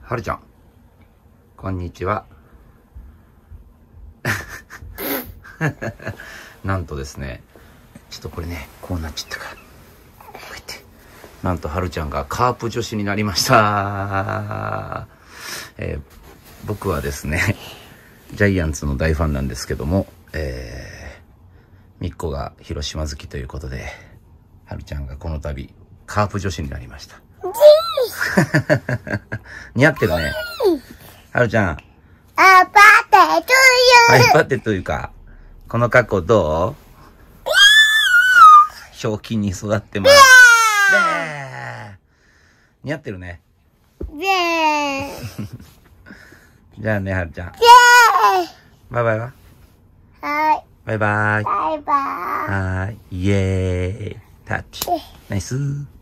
はるちゃん、こんにちは。なんとですね、ちょっとこれね、こうなっちゃったから。こうやって。なんとはるちゃんがカープ女子になりました。僕はですね、ジャイアンツの大ファンなんですけども、みっこが広島好きということで、はるちゃんがこの度、カープ女子になりました。似合ってるね。はるちゃん。 あぱてという。 あぱてというか、この格好どう？ひょうきんに育ってます。似合ってるね。じゃあね、はるちゃん。バイバイは？ はい。 バイバイ。 バイバイ。 はい。イエーイ。タッチ。ナイスー。